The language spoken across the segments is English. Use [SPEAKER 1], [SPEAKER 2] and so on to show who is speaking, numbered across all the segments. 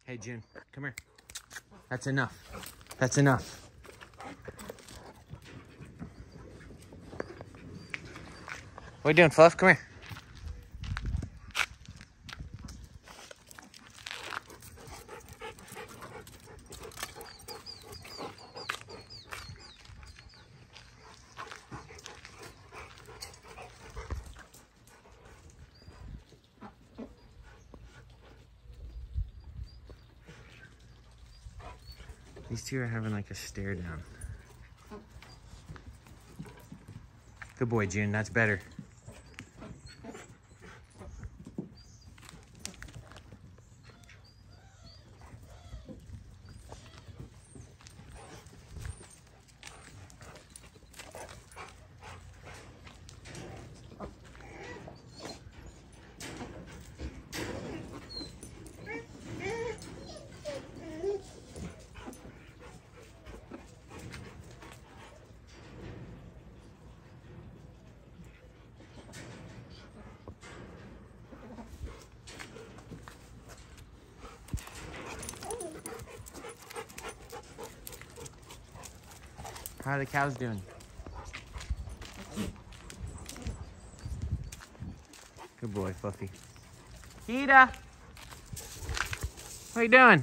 [SPEAKER 1] Hey, June, come here. That's enough. That's enough. What are you doing, Fluff? Come here. These two are having like a stare down. Good boy, June. That's better. How are the cows doing? Good boy, Fluffy. Kita! What are you doing?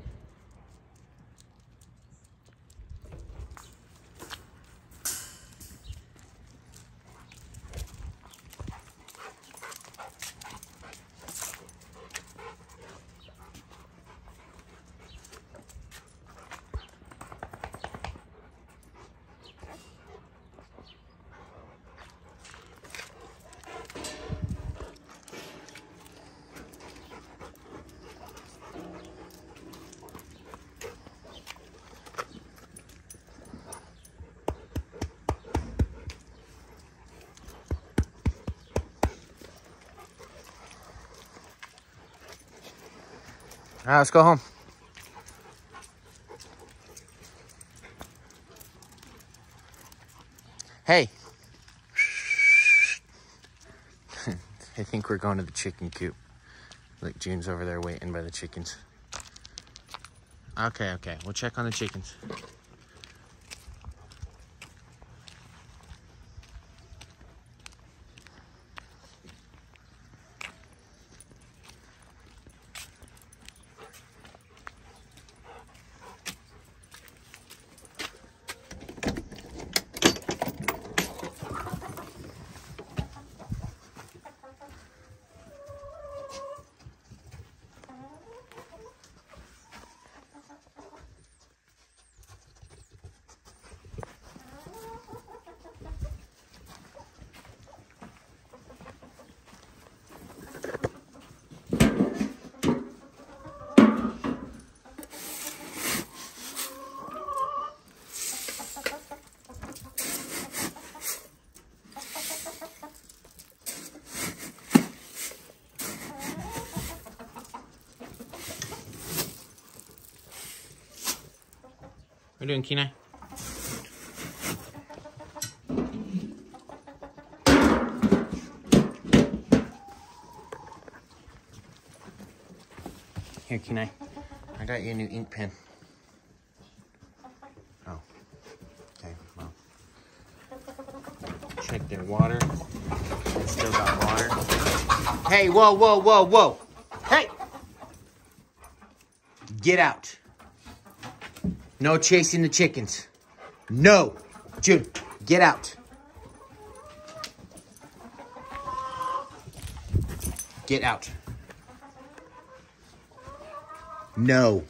[SPEAKER 1] All right, let's go home. Hey. I think we're going to the chicken coop. Look, June's over there waiting by the chickens. Okay, we'll check on the chickens. What are you doing, Kenai? Here, Kenai. I got you a new ink pen. Oh. Okay, well. Check their water. They still got water. Hey, whoa, whoa, whoa, whoa. Hey! Get out. No chasing the chickens. No. June, get out. Get out. No.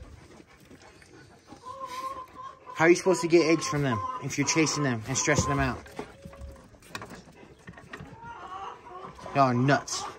[SPEAKER 1] How are you supposed to get eggs from them if you're chasing them and stressing them out? Y'all are nuts.